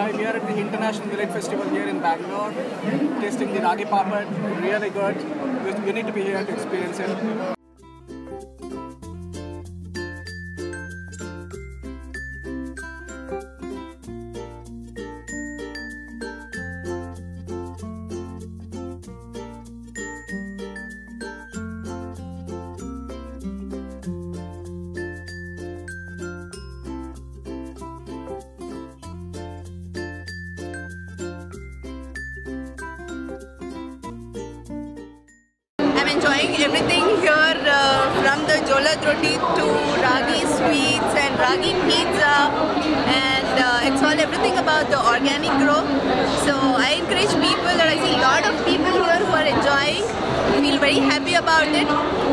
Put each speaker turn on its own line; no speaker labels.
I'm here at the International Millet Festival here in Bangalore, tasting the ragi papad, really good. You need to be here to experience it.
I'm enjoying everything here from the jolad roti to ragi sweets and ragi pizza, and it's all everything about the organic grow. So I encourage people that I see a lot of people here who are enjoying, feel very happy about it.